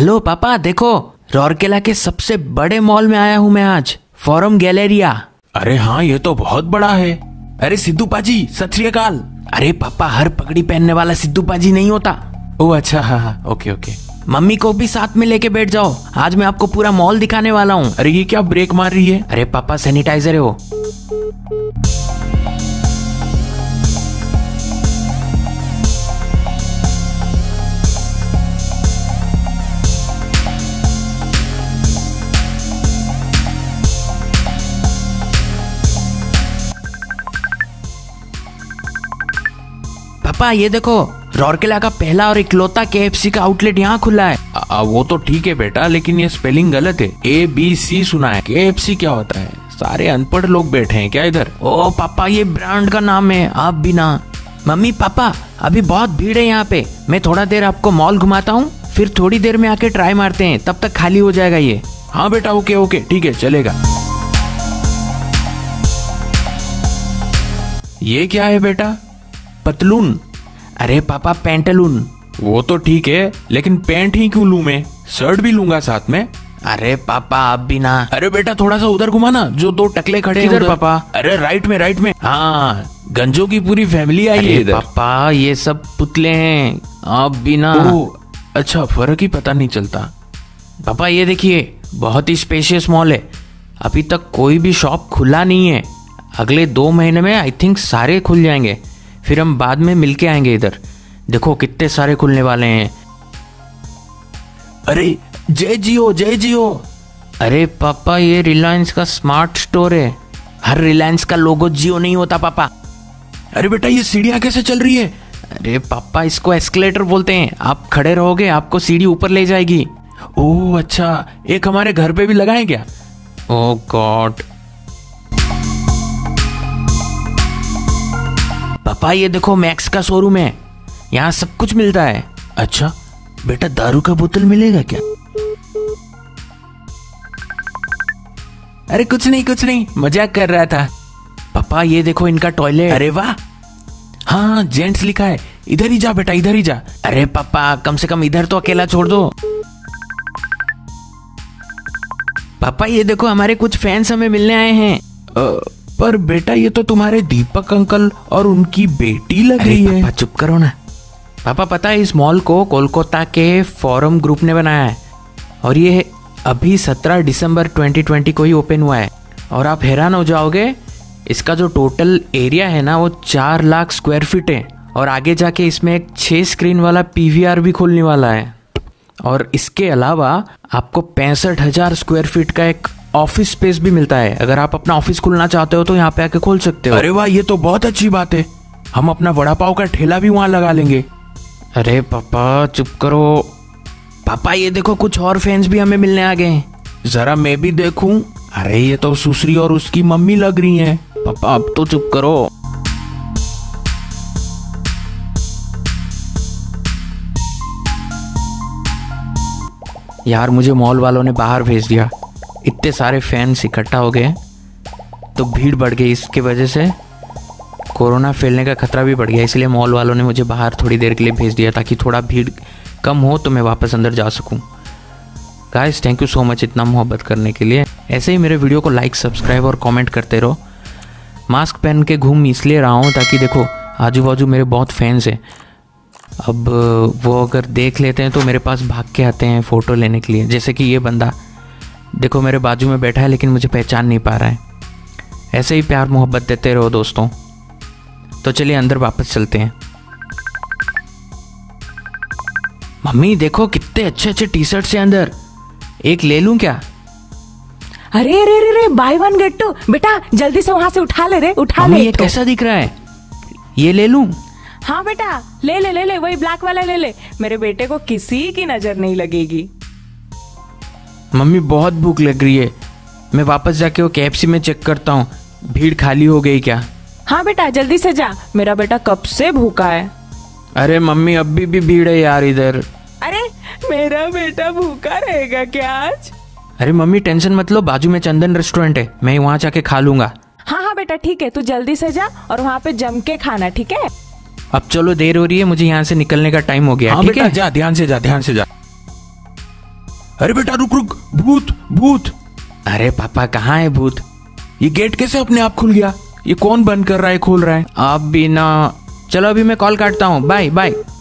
Hello पापा, देखो राउरकेला के सबसे बड़े मॉल में आया हूँ मैं आज, फोरम गैलेरिया। अरे हाँ, ये तो बहुत बड़ा है। अरे सिद्धू पाजी, सत श्री अकाल। अरे पापा, हर पगड़ी पहनने वाला सिद्धू पाजी नहीं होता। ओह अच्छा, हाँ, ओके ओके। मम्मी को भी साथ में लेके बैठ जाओ, आज मैं आपको पूरा मॉल दिखाने वाला हूँ। अरे ये क्या ब्रेक मार रही है? अरे पापा, सैनिटाइजर है वो। पापा ये देखो, राउरकेला का पहला और इकलौता KFC का आउटलेट यहाँ खुला है। वो तो ठीक है बेटा, लेकिन ये स्पेलिंग गलत है। ABC सुना है, KFC क्या होता है? सारे अनपढ़ लोग बैठे हैं क्या इधर? ओ पापा, ये ब्रांड का नाम है, आप भी ना। मम्मी पापा, अभी बहुत भीड़ है यहाँ पे, मैं थोड़ा देर आपको मॉल घुमाता हूँ, फिर थोड़ी देर में आके ट्राई मारते हैं, तब तक खाली हो जाएगा ये। हाँ बेटा, ओके ओके, ठीक है, चलेगा। ये क्या है बेटा? पतलून? अरे पापा, पैंटलून। वो तो ठीक है, लेकिन पैंट ही क्यों लूं मैं? शर्ट भी लूंगा साथ में। अरे पापा, आप भी ना। अरे बेटा, थोड़ा सा उधर घुमाना, जो दो टकले खड़े हैं किधर पापा? अरे राइट में। हाँ, गंजों की पूरी फैमिली आई है इधर। पापा, ये सब पुतले हैं, आप भी ना। अच्छा, फर्क ही पता नहीं चलता। पापा ये देखिए, बहुत ही स्पेशियस मॉल है, अभी तक कोई भी शॉप खुला नहीं है। अगले 2 महीने में आई थिंक सारे खुल जाएंगे, फिर हम बाद में मिलके आएंगे इधर। देखो कितने सारे खुलने वाले हैं। अरे जय जियो। अरे पापा, ये रिलायंस का स्मार्ट स्टोर है। हर रिलायंस का लोगो जियो नहीं होता पापा। अरे बेटा, ये सीढ़ियां कैसे चल रही है? अरे पापा, इसको एस्केलेटर बोलते हैं। आप खड़े रहोगे, आपको सीढ़ी ऊपर ले जाएगी। ओह अच्छा, एक हमारे घर पे भी लगाएं क्या? Oh God. पापा ये देखो, मैक्स का शोरूम है, यहाँ सब कुछ मिलता है। अच्छा बेटा, दारू का बोतल मिलेगा क्या? अरे कुछ नहीं, मजाक कर रहा था। पापा ये देखो, इनका टॉयलेट। अरे वाह, हाँ जेंट्स लिखा है। इधर ही जा बेटा, इधर ही जा। अरे पापा, कम से कम इधर तो अकेला छोड़ दो। पापा ये देखो, हमारे कुछ फैंस हमें मिलने आए हैं। पर बेटा, ये तो तुम्हारे दीपक अंकल और उनकी बेटी लग रही है। पापा चुप करो ना। पापा पता है, इस मॉल को कोलकाता के फोरम ग्रुप ने बनाया है, और ये अभी 17 दिसंबर 2020 को ही ओपन हुआ है। और आप हैरान हो जाओगे, इसका जो टोटल एरिया है ना, वो 4 लाख स्क्वायर फीट है। और आगे जाके इसमें एक 6 स्क्रीन वाला PVR भी खुलने वाला है। और इसके अलावा आपको 65,000 स्क्वायर फीट का एक ऑफिस स्पेस भी मिलता है। अगर आप अपना ऑफिस खोलना चाहते हो तो यहाँ पे आके खोल सकते हो। अरे वाह, ये तो बहुत अच्छी बात है। हम अपना वड़ा पाव का ठेला भी वहां लगा लेंगे। अरे पापा चुप करो। पापा ये देखो, कुछ और फैंस भी हमें मिलने आ गए हैं। जरा मैं भी देखूं। अरे ये तो सुश्री और उसकी मम्मी लग रही हैं। पापा अब तो चुप करो। यार, मुझे मॉल वालों ने बाहर भेज दिया। इतने सारे फैंस इकट्ठा हो गए तो भीड़ बढ़ गई, इसके वजह से कोरोना फैलने का खतरा भी बढ़ गया। इसलिए मॉल वालों ने मुझे बाहर थोड़ी देर के लिए भेज दिया, ताकि थोड़ा भीड़ कम हो तो मैं वापस अंदर जा सकूं। Guys, thank you so much इतना मोहब्बत करने के लिए। ऐसे ही मेरे वीडियो को लाइक, सब्सक्राइब और कमेंट करते रहो। मास्क पहन के घूम इसलिए रहा हूँ ताकि देखो आजू बाजू मेरे बहुत फैंस हैं। अब वो अगर देख लेते हैं तो मेरे पास भाग के आते हैं फ़ोटो लेने के लिए। जैसे कि ये बंदा देखो मेरे बाजू में बैठा है, लेकिन मुझे पहचान नहीं पा रहा है। ऐसे ही प्यार मोहब्बत देते रहो दोस्तों। तो चलिए अंदर वापस चलते हैं। मम्मी देखो, कितने अच्छे अच्छे टी-शर्ट्स हैं अंदर, एक ले लूं क्या? अरे अरे अरे, बाय वन गेट टू। बेटा जल्दी से वहां से उठा ले रे, उठा ले। ये कैसा दिख रहा है, ये ले लूं? हाँ बेटा, ले ले ले ले, वही ब्लैक वाला ले ले। मेरे बेटे को किसी की नजर नहीं लगेगी। मम्मी बहुत भूख लग रही है, मैं वापस जाके वो KFC में चेक करता हूँ भीड़ खाली हो गई क्या। हाँ बेटा जल्दी से जा, मेरा बेटा कब से भूखा है। अरे मम्मी, अभी भी भीड़ है यार इधर। अरे मेरा बेटा भूखा रहेगा क्या आज? अरे मम्मी टेंशन मत लो, बाजू में चंदन रेस्टोरेंट है, मैं वहाँ जाके खा लूंगा। हाँ हाँ बेटा ठीक है, तू जल्दी से जा और वहाँ पे जम के खाना, ठीक है? अब चलो देर हो रही है, मुझे यहाँ से निकलने का टाइम हो गया। हाँ ठीक बेटा है, जा, ध्यान से जा, ध्यान से जा। अरे बेटा रुक रुक, भूत भूत। अरे पापा कहाँ है भूत? ये गेट कैसे अपने आप खुल गया? ये कौन बंद कर रहा है खोल रहा है? अब भी ना। चलो अभी मैं कॉल काटता हूँ, बाय बाय।